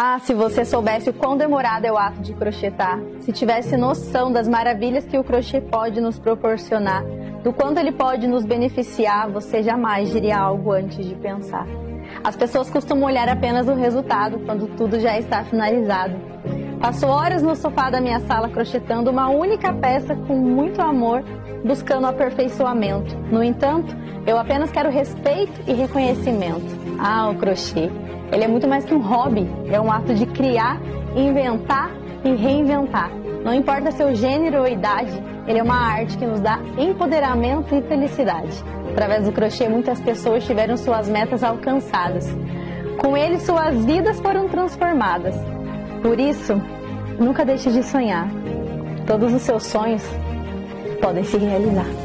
Ah, se você soubesse o quão demorado é o ato de crochetar, se tivesse noção das maravilhas que o crochê pode nos proporcionar, do quanto ele pode nos beneficiar, você jamais diria algo antes de pensar. As pessoas costumam olhar apenas o resultado quando tudo já está finalizado. Passo horas no sofá da minha sala crochetando uma única peça com muito amor, buscando aperfeiçoamento. No entanto, eu apenas quero respeito e reconhecimento. Ah, o crochê. Ele é muito mais que um hobby, é um ato de criar, inventar e reinventar. Não importa seu gênero ou idade, ele é uma arte que nos dá empoderamento e felicidade. Através do crochê, muitas pessoas tiveram suas metas alcançadas. Com ele, suas vidas foram transformadas. Por isso, nunca deixe de sonhar. Todos os seus sonhos podem se realizar.